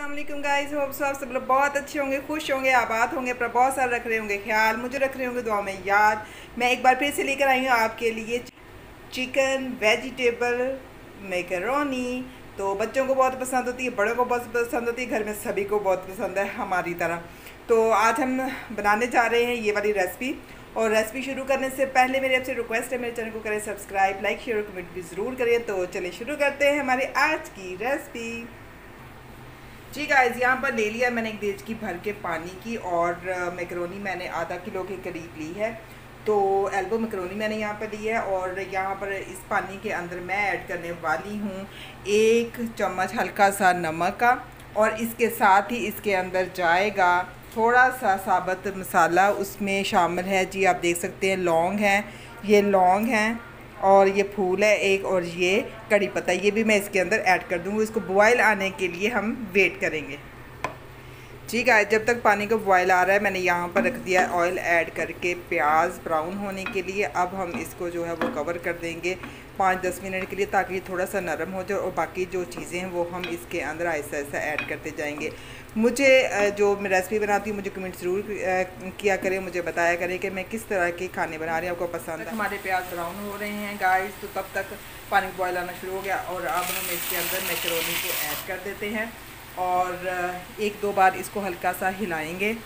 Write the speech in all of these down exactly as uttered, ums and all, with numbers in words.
अस्सलाम वालेकुम guys, hope so आप सब लोग बहुत अच्छे होंगे, खुश होंगे, आबाद होंगे, अपना बहुत सारा रख रहे होंगे ख्याल, मुझे रख रहे होंगे दुआ में याद। मैं एक बार फिर से लेकर आई हूँ आपके लिए चिकन वेजिटेबल मैकरोनी। तो बच्चों को बहुत पसंद होती है, बड़ों को बहुत पसंद होती है, घर में सभी को बहुत पसंद है हमारी तरह। तो आज हम बनाने जा रहे हैं ये वाली रेसिपी। और रेसिपी शुरू करने से पहले मेरी आपसे रिक्वेस्ट है, मेरे चैनल को करें सब्सक्राइब, लाइक शेयर और कमेंट भी ज़रूर करें। तो चलिए शुरू करते हैं हमारी आज की रेसिपी। जी गाइस, यहाँ पर ले लिया मैंने एक देचकी भर के पानी की, और मैकरोनी मैंने आधा किलो के करीब ली है। तो एल्बो मैकरोनी मैंने यहाँ पर ली है, और यहाँ पर इस पानी के अंदर मैं ऐड करने वाली हूँ एक चम्मच हल्का सा नमक का, और इसके साथ ही इसके अंदर जाएगा थोड़ा सा साबुत मसाला। उसमें शामिल है जी, आप देख सकते हैं लौंग है, ये लौंग हैं, और ये फूल है एक, और ये कड़ी पत्ता, ये भी मैं इसके अंदर ऐड कर दूँगी। इसको बॉयल आने के लिए हम वेट करेंगे। ठीक है, जब तक पानी का बॉयल आ रहा है मैंने यहाँ पर रख दिया ऑयल ऐड करके प्याज ब्राउन होने के लिए। अब हम इसको जो है वो कवर कर देंगे पाँच दस मिनट के लिए, ताकि ये थोड़ा सा नरम हो जाए, और बाकी जो चीज़ें हैं वो हम इसके अंदर ऐसा ऐसा ऐड करते जाएंगे। मुझे जो मैं रेसिपी बनाती हूँ मुझे कमेंट ज़रूर किया करें, मुझे बताया करें कि मैं किस तरह के खाने बना रही हूँ, आपको पसंद है। हमारे प्याज ब्राउन हो रहे हैं गाइस, तो तब तक पानी बॉयल आना शुरू हो गया, और अब हम इसके अंदर मैकरोनी को ऐड कर देते हैं, और एक दो बार इसको हल्का सा हिलाएंगे,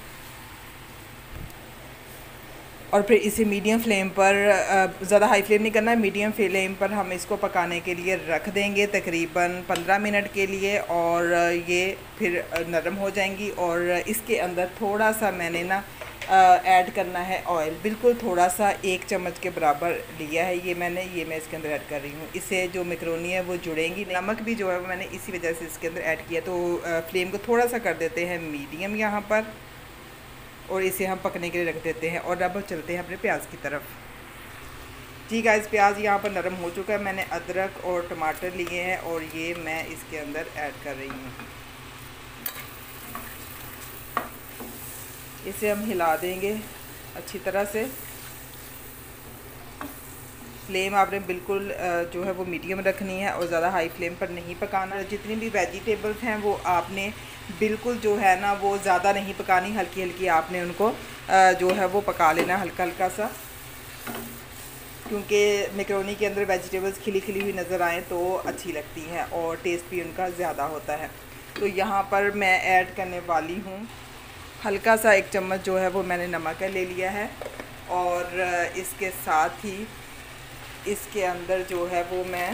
और फिर इसे मीडियम फ्लेम पर, ज़्यादा हाई फ्लेम नहीं करना है, मीडियम फ्लेम पर हम इसको पकाने के लिए रख देंगे तकरीबन पंद्रह मिनट के लिए। और ये फिर नरम हो जाएंगी, और इसके अंदर थोड़ा सा मैंने ना ऐड करना है ऑयल, बिल्कुल थोड़ा सा, एक चम्मच के बराबर लिया है ये मैंने, ये मैं इसके अंदर ऐड कर रही हूँ। इससे जो मैकरोनी है वो जुड़ेंगी। नमक भी जो है मैंने इसी वजह से इसके अंदर ऐड किया। तो फ्लेम को थोड़ा सा कर देते हैं मीडियम यहाँ पर, और इसे हम पकने के लिए रख देते हैं। और अब चलते हैं अपने प्याज की तरफ। जी गाइस, प्याज यहाँ पर नरम हो चुका है, मैंने अदरक और टमाटर लिए हैं, और ये मैं इसके अंदर ऐड कर रही हूँ। इसे हम हिला देंगे अच्छी तरह से। फ्लेम आपने बिल्कुल जो है वो मीडियम रखनी है, और ज़्यादा हाई फ्लेम पर नहीं पकाना। जितनी भी वेजिटेबल्स हैं वो आपने बिल्कुल जो है ना वो ज़्यादा नहीं पकानी, हल्की हल्की आपने उनको जो है वो पका लेना हल्का हल्का सा, क्योंकि मैकरोनी के अंदर वेजिटेबल्स खिली खिली हुई नज़र आएँ तो अच्छी लगती हैं, और टेस्ट भी उनका ज़्यादा होता है। तो यहाँ पर मैं ऐड करने वाली हूँ हल्का सा एक चम्मच जो है वो मैंने नमक ले लिया है, और इसके साथ ही इसके अंदर जो है वो मैं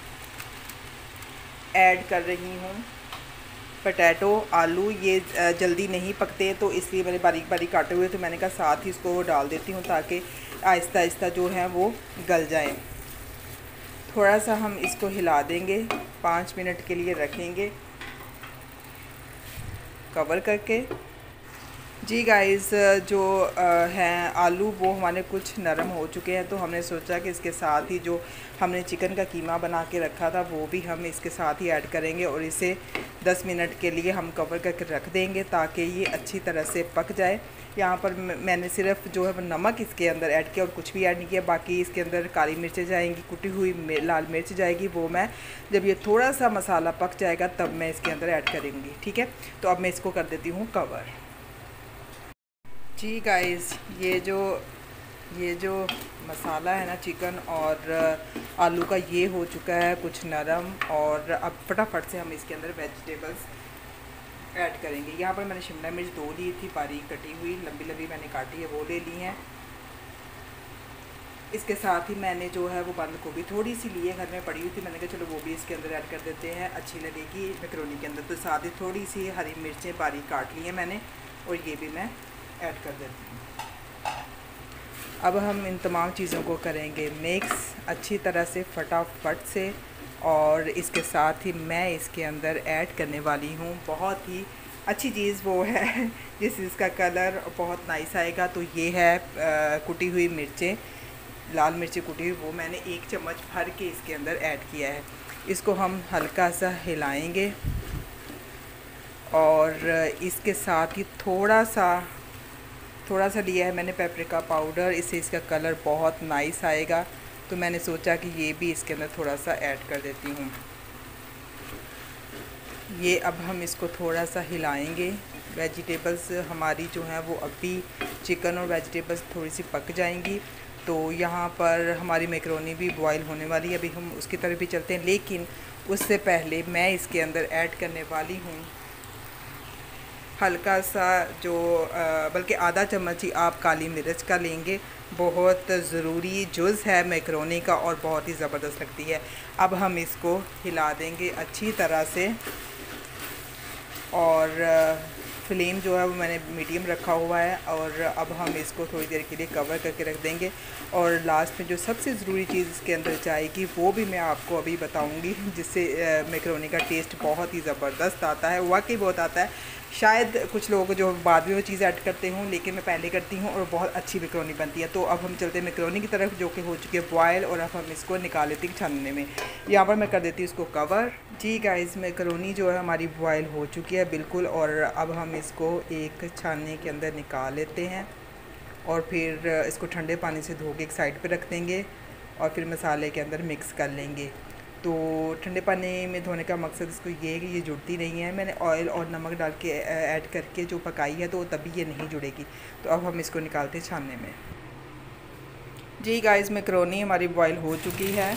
ऐड कर रही हूँ पोटैटो, आलू। ये जल्दी नहीं पकते तो इसलिए मैंने बारीक बारीक काटे हुए, तो मैंने कहा साथ ही इसको डाल देती हूँ ताकि आहिस्ता आहिस्ता जो है वो गल जाए। थोड़ा सा हम इसको हिला देंगे, पाँच मिनट के लिए रखेंगे कवर करके। जी गाइस, जो हैं आलू वो हमारे कुछ नरम हो चुके हैं, तो हमने सोचा कि इसके साथ ही जो हमने चिकन का कीमा बना के रखा था वो भी हम इसके साथ ही ऐड करेंगे, और इसे दस मिनट के लिए हम कवर करके रख देंगे ताकि ये अच्छी तरह से पक जाए। यहाँ पर मैंने सिर्फ जो है वो नमक इसके अंदर ऐड किया, और कुछ भी ऐड नहीं किया। बाकी इसके अंदर काली मिर्चें जाएंगी, कुटी हुई लाल मिर्च जाएगी, वो मैं जब ये थोड़ा सा मसाला पक जाएगा तब मैं इसके अंदर ऐड करूँगी। ठीक है, तो अब मैं इसको कर देती हूँ कवर। जी गाइस, ये जो ये जो मसाला है ना चिकन और आलू का, ये हो चुका है कुछ नरम, और अब फटाफट से हम इसके अंदर वेजिटेबल्स ऐड करेंगे। यहाँ पर मैंने शिमला मिर्च दो ली थी बारीक कटी हुई, लंबी लंबी मैंने काटी है, वो ले ली हैं। इसके साथ ही मैंने जो है वो बंद गोभी थोड़ी सी ली है, घर में पड़ी हुई थी, मैंने कहा चलो वो भी इसके अंदर ऐड कर देते हैं, अच्छी लगेगी मैकरोनी के अंदर। तो साथ ही थोड़ी सी हरी मिर्चें बारीक काट ली हैं मैंने, और ये भी मैं ऐड कर देती हूँ। अब हम इन तमाम चीज़ों को करेंगे मिक्स अच्छी तरह से फटाफट से, और इसके साथ ही मैं इसके अंदर ऐड करने वाली हूँ बहुत ही अच्छी चीज़, वो है जिस इसका कलर बहुत नाइस आएगा। तो ये है आ, कुटी हुई मिर्चें, लाल मिर्ची कुटी हुई, वो मैंने एक चम्मच भर के इसके अंदर ऐड किया है। इसको हम हल्का सा हिलाएंगे, और इसके साथ ही थोड़ा सा थोड़ा सा लिया है मैंने पेपरिका पाउडर, इससे इसका कलर बहुत नाइस आएगा, तो मैंने सोचा कि ये भी इसके अंदर थोड़ा सा ऐड कर देती हूँ। ये अब हम इसको थोड़ा सा हिलाएंगे। वेजिटेबल्स हमारी जो हैं वो अभी चिकन और वेजिटेबल्स थोड़ी सी पक जाएंगी। तो यहाँ पर हमारी मैकरोनी भी बॉईल होने वाली है, अभी हम उसकी तरफ भी चलते हैं। लेकिन उससे पहले मैं इसके अंदर ऐड करने वाली हूँ हल्का सा जो बल्कि आधा चम्मच ही आप काली मिर्च का लेंगे। बहुत ज़रूरी जुज़ है मैकरोनी का और बहुत ही ज़बरदस्त लगती है। अब हम इसको हिला देंगे अच्छी तरह से और फ्लेम जो है वो मैंने मीडियम रखा हुआ है। और अब हम इसको थोड़ी देर के लिए कवर करके रख देंगे। और लास्ट में जो सबसे ज़रूरी चीज़ इसके अंदर जाएगी वो भी मैं आपको अभी बताऊंगी, जिससे मैकरोनी का टेस्ट बहुत ही ज़बरदस्त आता है, वाकई बहुत आता है। शायद कुछ लोग जो बाद में वो चीज़ ऐड करते हों, लेकिन मैं पहले करती हूँ और बहुत अच्छी मैकरोनी बनती है। तो अब हम चलते हैं मैकरोनी की तरफ, जो कि हो चुकी है बॉयल। और अब हम इसको निकाल लेते हैं छानने में। यहाँ पर मैं कर देती हूँ इसको कवर। जी गाइस, मैकरोनी जो है हमारी बॉयल हो चुकी है बिल्कुल। और अब हम इसको एक छानने के अंदर निकाल लेते हैं और फिर इसको ठंडे पानी से धो के एक साइड पर रख देंगे और फिर मसाले के अंदर मिक्स कर लेंगे। तो ठंडे पानी में धोने का मकसद इसको ये है कि ये जुड़ती नहीं है। मैंने ऑयल और नमक डाल के ऐड करके जो पकाई है, तो तभी ये नहीं जुड़ेगी। तो अब हम इसको निकालते हैं छानने में। जी गाइस, मैकरोनी हमारी बॉईल हो चुकी है।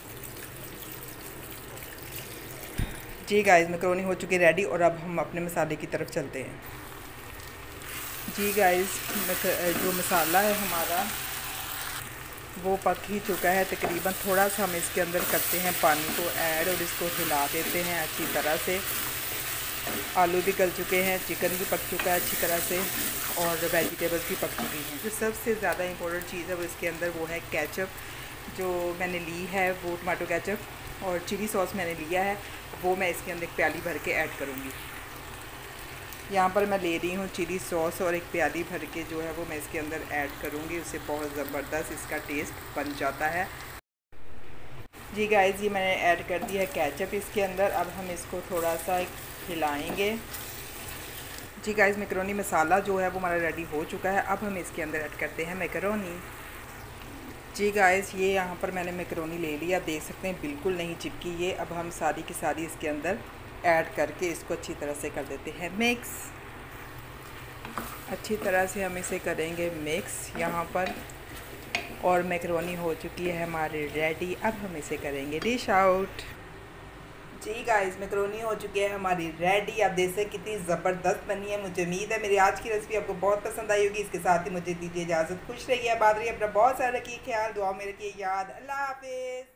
जी गाइस, मैकरोनी हो चुकी है रेडी। और अब हम अपने मसाले की तरफ चलते हैं। जी गाइस, जो मसाला है हमारा वो पक ही चुका है तकरीबन। थोड़ा सा हम इसके अंदर करते हैं पानी को ऐड और इसको हिला देते हैं अच्छी तरह से। आलू भी गल चुके हैं, चिकन भी पक चुका है अच्छी तरह से और वेजिटेबल्स भी पक चुकी हैं। जो सबसे ज़्यादा इम्पोर्टेंट चीज़ है वो इसके अंदर वो है केचप। जो मैंने ली है वो टमाटो केचप और चिली सॉस मैंने लिया है, वो मैं इसके अंदर एक प्याली भर के ऐड करूँगी। यहाँ पर मैं ले रही हूँ चिली सॉस और एक प्याली भर के जो है वो मैं इसके अंदर ऐड करूँगी। उससे बहुत ज़बरदस्त इसका टेस्ट बन जाता है। जी गाइस, ये मैंने ऐड कर दिया है केचप इसके अंदर। अब हम इसको थोड़ा सा हिलाएंगे। जी गाइस, मैकरोनी मसाला जो है वो हमारा रेडी हो चुका है। अब हम इसके अंदर ऐड करते हैं मैकरोनी। जी गाइस, ये यहाँ पर मैंने मैकरोनी ले लिया, आप देख सकते हैं बिल्कुल नहीं चिपकी ये। अब हम सारी की सारी इसके अंदर ऐड करके इसको अच्छी तरह से कर देते हैं मिक्स। अच्छी तरह से हम इसे करेंगे मिक्स यहाँ पर। और मैकरोनी हो चुकी है हमारी रेडी। अब हम इसे करेंगे डिश आउट। जी गाइस, मैकरोनी हो चुकी है हमारी रेडी। आप देख सकते कितनी ज़बरदस्त बनी है। मुझे उम्मीद है मेरी आज की रेसिपी आपको बहुत पसंद आई होगी। इसके साथ ही मुझे दीजिए इजाज़त। खुश रहिए, आबाद रहिए, अपना बहुत सारा रखिए ख्याल, दुआ में रखिए याद। अल्लाह हाफिज़।